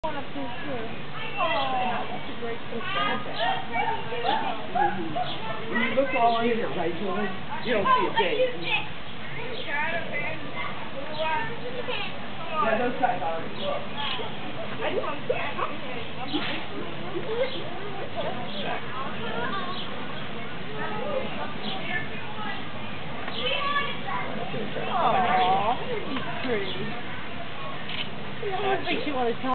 Up there too. Oh, that's a great picture. When you look all in here, right, Julie, you don't see a date. Yeah, those guys already look. I just want to see Aww, he's pretty. I don't think she wanted to tell